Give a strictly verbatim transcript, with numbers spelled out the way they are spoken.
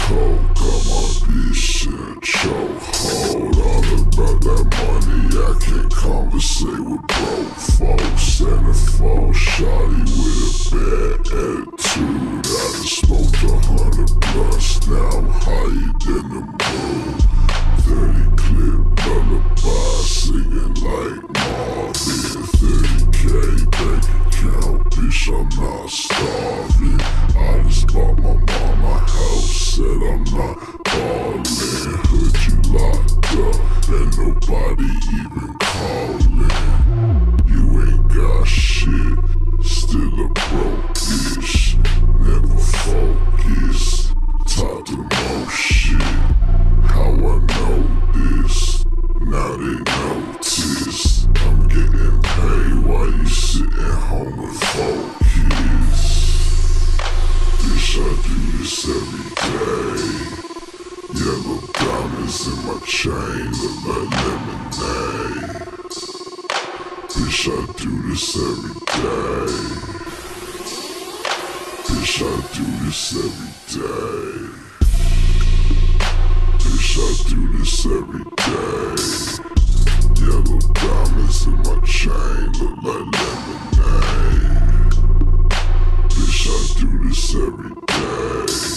cold, got my bitch in a chokehold. All about that money, I can't conversate with broke folks. Centerfold, shawty with a bad attitude. I done smoked a hundred blunts, now I'm higher than the moon. Thirty clip lullaby, singing like Marvin. Thirty K bank account, bitch, I'm not starving. I just bought my mama house, said I'm not ballin'. Heard you locked up, and nobody even callin'. You ain't got shit, still a broke bitch. Never focus, talk to more shit. How I know this, now they notice. I'm getting paid while you sitting home with four kids. Bitch, I do this every day. Yellow diamonds in my chain look like lemonade. Bitch, I do this every day. Bitch, I do this every day. Bitch, I do this every day. Yellow diamonds in my chain look like lemonade. Bitch, I do this every day.